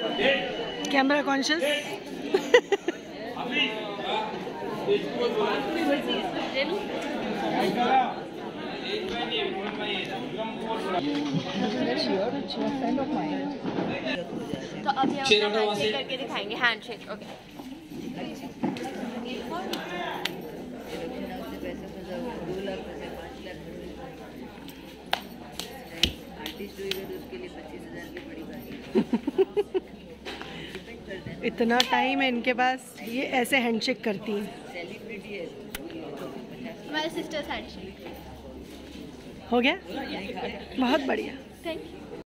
Camera conscious. तो अभी हम हैंडशेक करके दिखाएंगे। Handshake, okay. इतना टाइम है इनके पास, ये ऐसे हैंडशेक करती हैं। हमारे सिस्टर्स हैंडशेक हो गया, बहुत बढ़िया। Thank you.